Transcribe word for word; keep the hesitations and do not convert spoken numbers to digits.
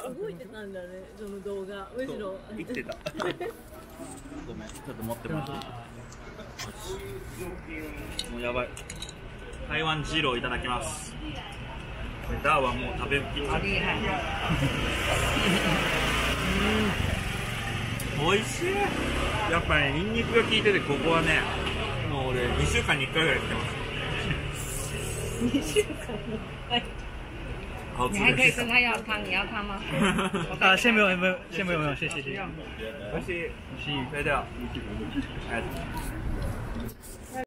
動いてたんだね、その動画。むしろ生きてた。ごめん、ちょっと持ってもらって。もうやばい。台湾ジーローいただきます。ダーはもう食べきった。美味しい。やっぱね、ニンニクが効いてて、ここはね、もう俺にしゅうかんにいっかいぐらい来てます。 にしゅうかんにいっかい。 你还可以跟他要汤，你要汤吗？ 啊，先不用，不用，先不用，不用，谢谢，谢谢。 美味しい。それでは。はい。